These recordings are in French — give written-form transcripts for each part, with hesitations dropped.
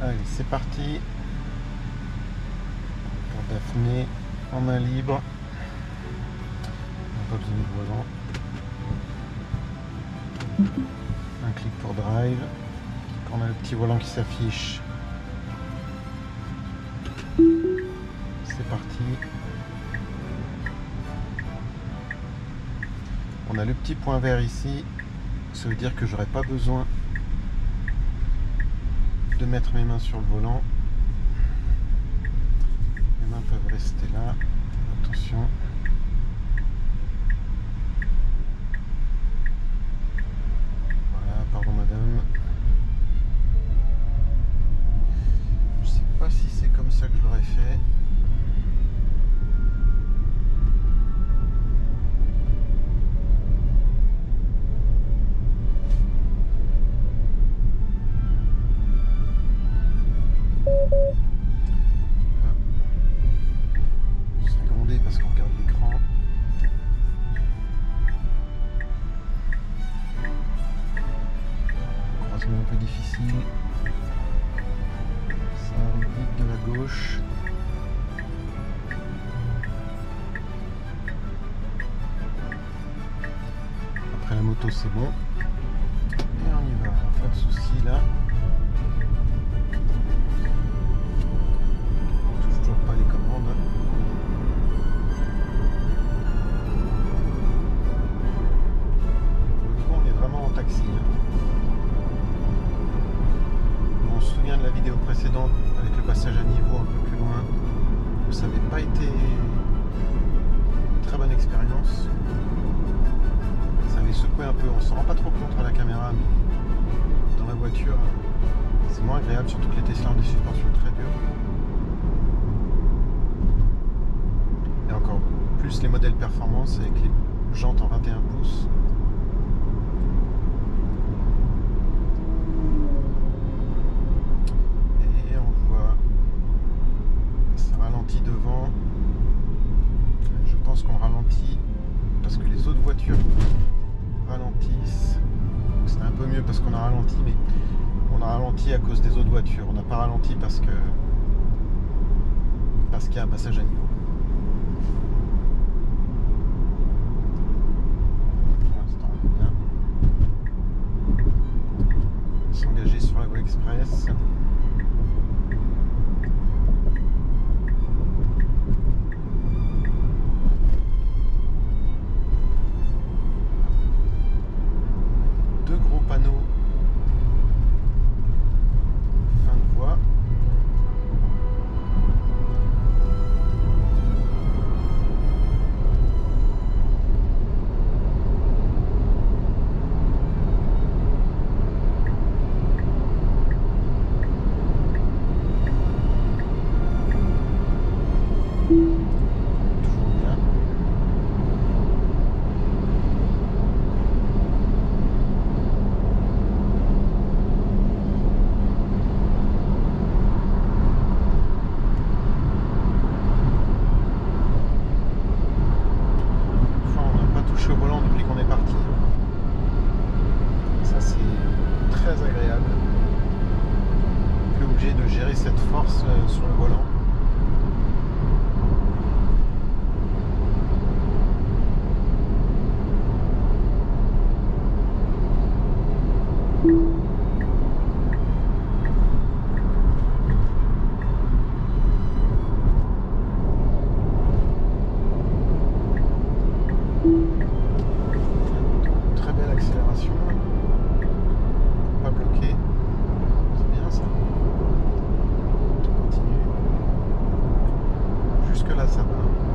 Allez, c'est parti pour Daphné en main libre. On n'a pas besoin de volant. Un clic pour drive. On a le petit volant qui s'affiche. C'est parti. On a le petit point vert ici. Ça veut dire que j'aurai pas besoin de mettre mes mains sur le volant. Mes mains peuvent rester là. Attention. Voilà, pardon madame. Je sais pas si c'est comme ça que je l'aurais fait. Un peu difficile, ça arrive vite de la gauche. Après la moto c'est bon et on y va, pas de souci là. On touche toujours pas les commandes. Pour le coup on est vraiment en taxi. On se souvient de la vidéo précédente avec le passage à niveau un peu plus loin où ça n'avait pas été une très bonne expérience. Ça avait secoué un peu, on s'en rend pas trop compte à la caméra, mais dans la voiture c'est moins agréable, surtout que les Tesla ont des suspensions très dures. Et encore plus les modèles performance avec les jantes en 21 pouces. Devant, je pense qu'on ralentit parce que les autres voitures ralentissent. C'est un peu mieux parce qu'on a ralenti, mais on a ralenti à cause des autres voitures. On n'a pas ralenti parce qu'il y a un passage à niveau. Pour l'instant, on est bien. S'engager sur la voie express. Panneau fin de voie. Au volant depuis qu'on est parti. Ça c'est très agréable. Plus obligé de gérer cette force sur le volant. Pas bloqué, c'est bien ça. On continue. Jusque là ça va.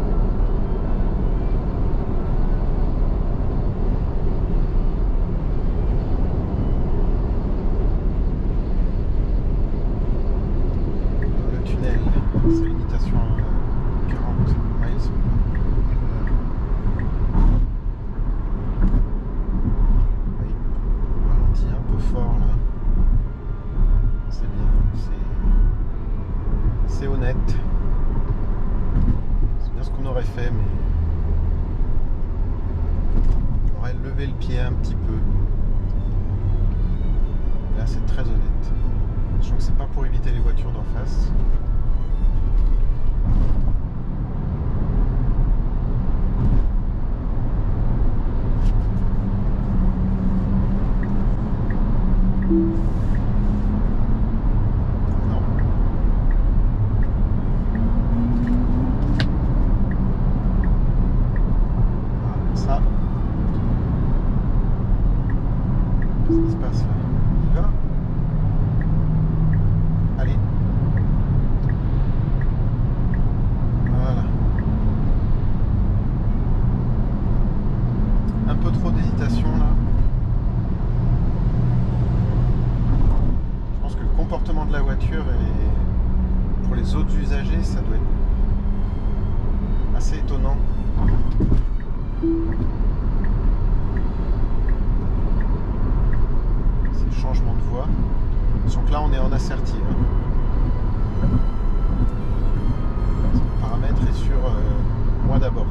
Le tunnel, c'est limitation à 40 miles. Fort là, c'est bien, c'est honnête, c'est bien ce qu'on aurait fait, mais on aurait levé le pied un petit peu. Là c'est très honnête. Sachant que c'est pas pour éviter les voitures d'en face. De la voiture et pour les autres usagers ça doit être assez étonnant. Ces changements de voie. Donc là on est en assertif. Le paramètre est sur moi d'abord.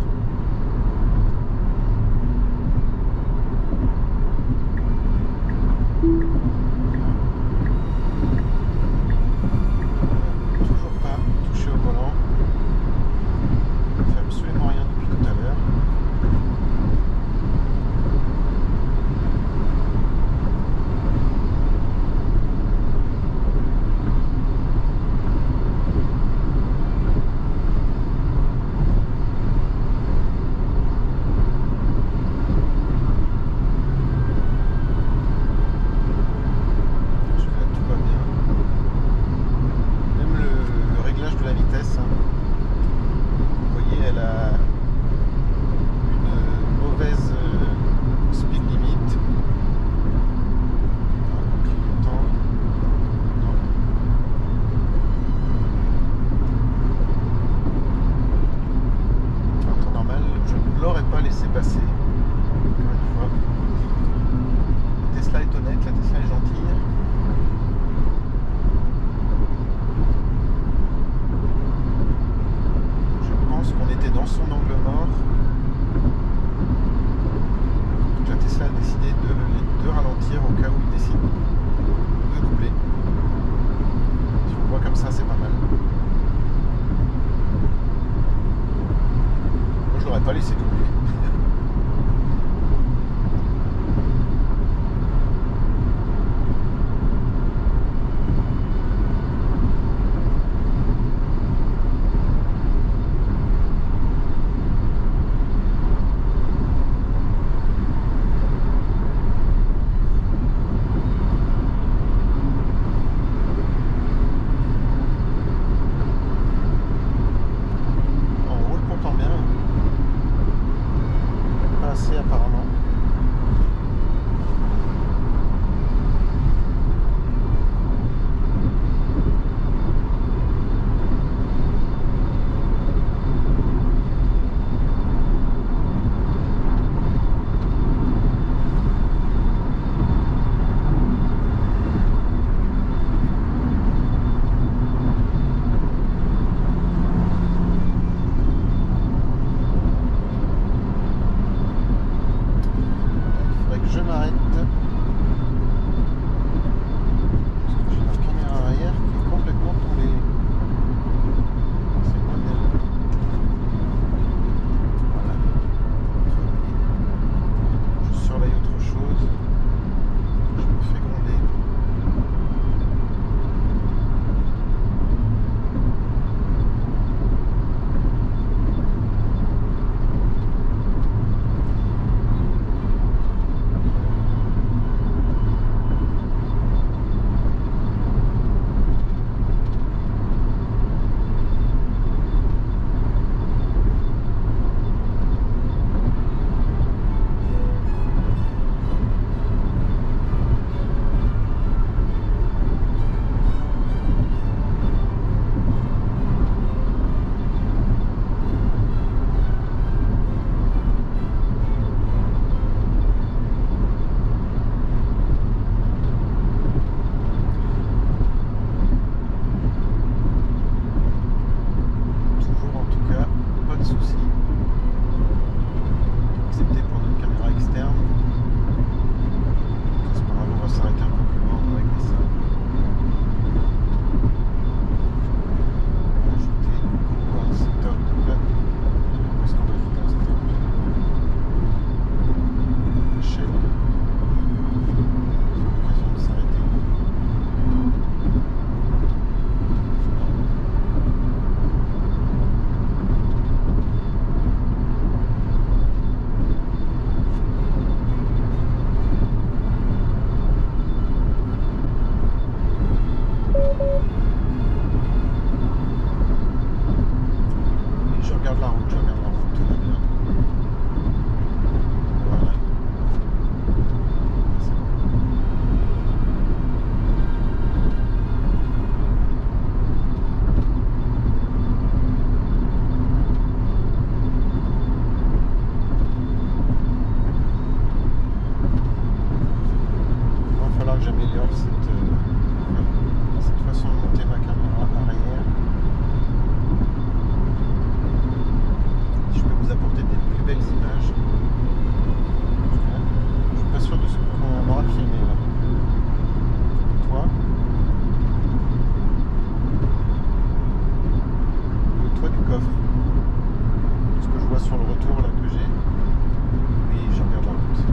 Pas laisser doubler. belles images. Je suis pas sûr de ce qu'on aura filmé là. Toi, le toit du coffre. Ce que je vois sur le retour là que j'ai. Oui, j'en regarde la route.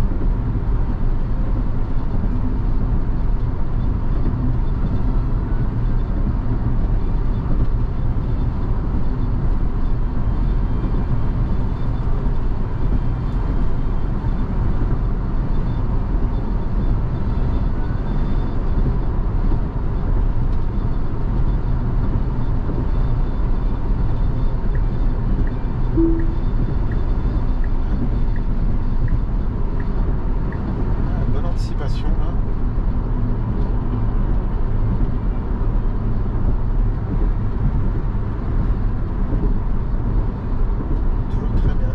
Là. Toujours très bien.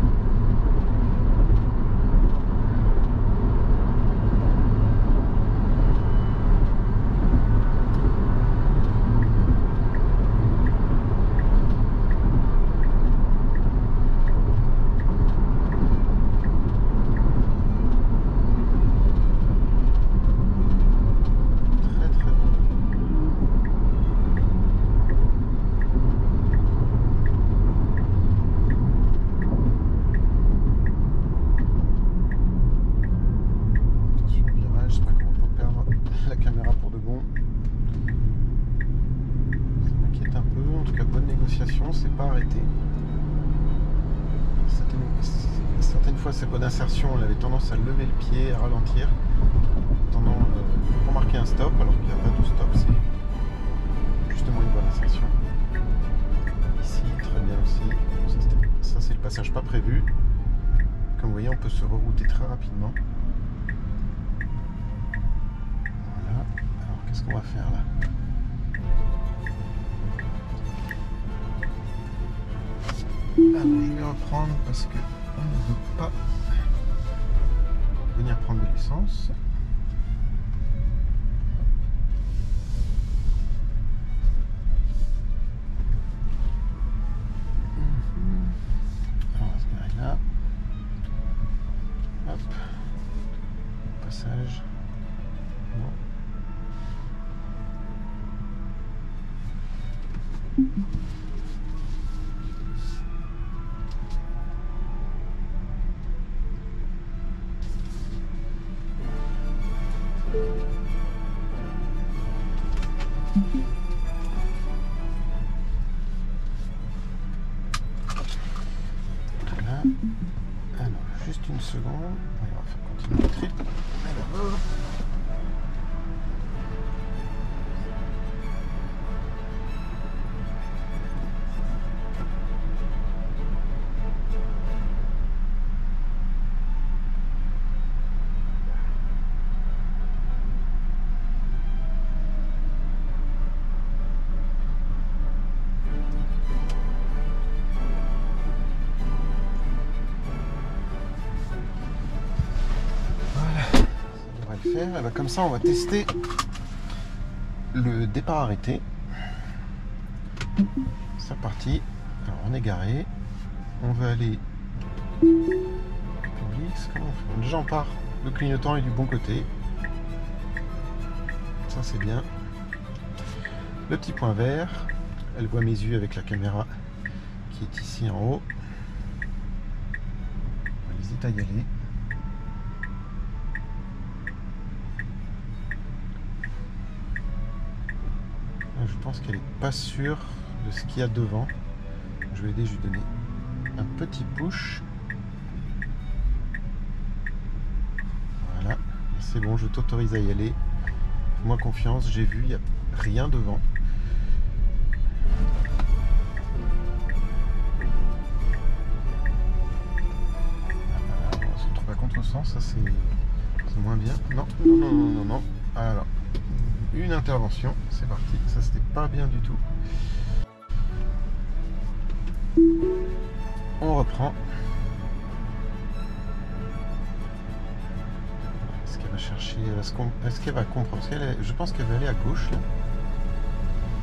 C'est pas arrêté. Certaines fois, ces bonnes insertions, on avait tendance à lever le pied, à ralentir, pour marquer un stop, alors qu'il n'y a pas de stop, c'est justement une bonne insertion. Ici, très bien aussi. Ça c'est le passage pas prévu. Comme vous voyez, on peut se rerouter très rapidement. Voilà. Alors, qu'est-ce qu'on va faire là ? Alors je vais reprendre parce que on ne veut pas venir prendre de l'essence. Alors on va se garer là. Hop. Passage. Non. Voilà. Alors, juste une seconde. On va faire continuer le trip. Alors. Faire. Et ben comme ça on va tester le départ arrêté. C'est parti. Alors on est garé, on va aller public. Comment on fait ? Déjà on part, le clignotant est du bon côté, ça c'est bien. Le petit point vert, elle voit mes yeux avec la caméra qui est ici en haut. On hésite à y aller. Je pense qu'elle n'est pas sûre de ce qu'il y a devant. Je vais aider, je vais lui donner un petit push. Voilà, c'est bon, je t'autorise à y aller. Fais-moi confiance, j'ai vu, il n'y a rien devant. On se retrouve à contresens, ça c'est moins bien. Non, non, non, non, non, non. Alors. Une intervention, c'est parti, ça c'était pas bien du tout. On reprend. Est-ce qu'elle va chercher, est-ce qu'elle va comprendre? Je pense qu'elle va aller à gauche là.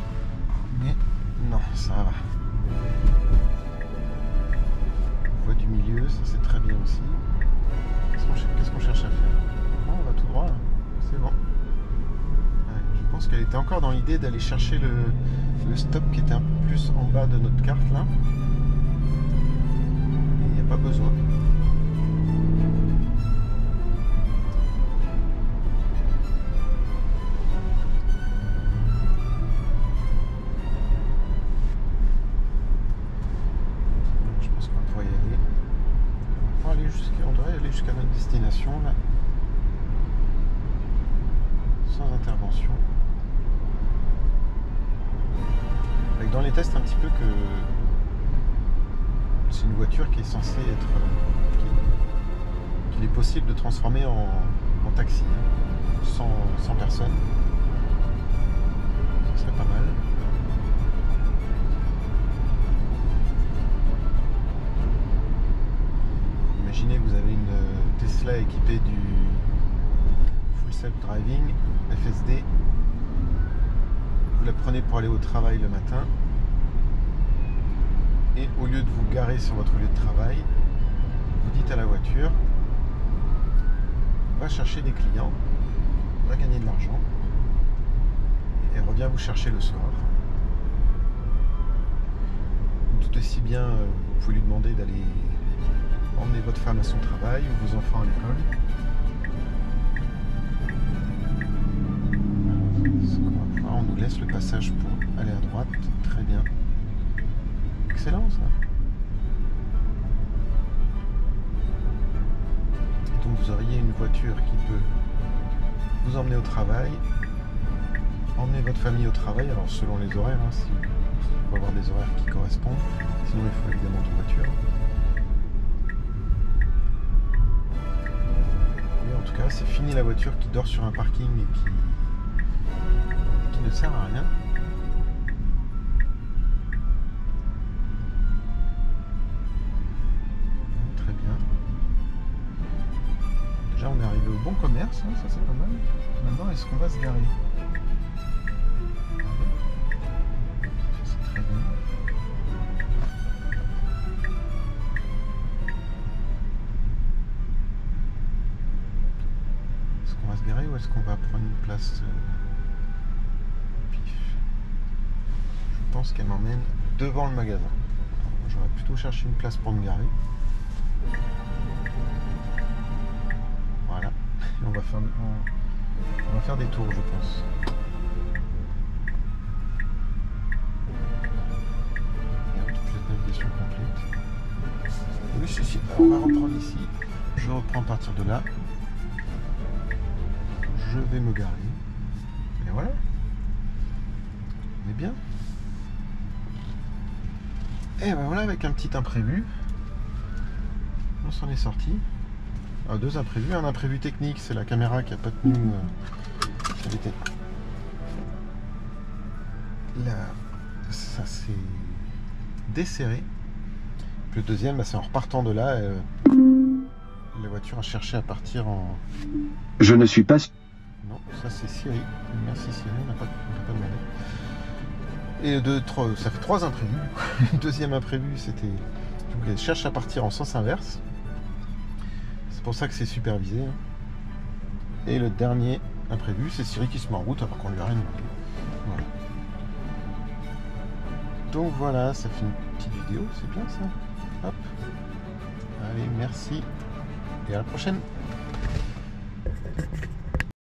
Mais non, ça va. Voie du milieu. qu'elle était encore dans l'idée d'aller chercher le stop qui était un peu plus en bas de notre carte là. Il n'y a pas besoin. Je pense qu'on va pouvoir y aller. On devrait aller jusqu'à notre destination là. Sans intervention. Avec dans les tests un petit peu que c'est une voiture qui est censée être qu'il est possible de transformer en taxi sans personne. Ce serait pas mal. Imaginez que vous avez une Tesla équipée du Full Self Driving FSD. Vous la prenez pour aller au travail le matin. Et au lieu de vous garer sur votre lieu de travail, vous dites à la voiture, va chercher des clients, va gagner de l'argent, et elle revient vous chercher le soir. Tout aussi bien, vous pouvez lui demander d'aller emmener votre femme à son travail ou vos enfants à l'école. On nous laisse le passage pour aller à droite, très bien. Excellent ça. Donc vous auriez une voiture qui peut vous emmener au travail, emmener votre famille au travail, alors selon les horaires, hein, si il faut avoir des horaires qui correspondent, sinon il faut évidemment deux voitures. Mais en tout cas, c'est fini la voiture qui dort sur un parking et qui ne sert à rien. Déjà on est arrivé au bon commerce, hein, ça c'est pas mal. Maintenant est-ce qu'on va se garer? Ça c'est très bien. Est-ce qu'on va se garer ou est-ce qu'on va prendre une place pif? Je pense qu'elle m'emmène devant le magasin. J'aurais plutôt cherché une place pour me garer. Voilà, on va faire des tours, je pense. Toute la navigation complète. Oui, ceci. On va reprendre ici. Je reprends à partir de là. Je vais me garer. Et voilà. On est bien. Et ben voilà, avec un petit imprévu, on s'en est sorti. Deux imprévus. Un imprévu technique, c'est la caméra qui n'a pas tenu. Elle était... Là, ça s'est desserré. Puis le deuxième, bah, c'est en repartant de là, la voiture a cherché à partir en... Je ne suis pas... Non, ça c'est Siri. Merci Siri, on n'a pas demandé. Et ça fait trois imprévus. Le deuxième imprévu, c'était... Donc elle cherche à partir en sens inverse. C'est pour ça que c'est supervisé. Et le dernier imprévu, c'est Siri qui se met en route alors qu'on lui a rien demandé. Voilà. Donc voilà, ça fait une petite vidéo, c'est bien ça. Hop. Allez, merci. Et à la prochaine.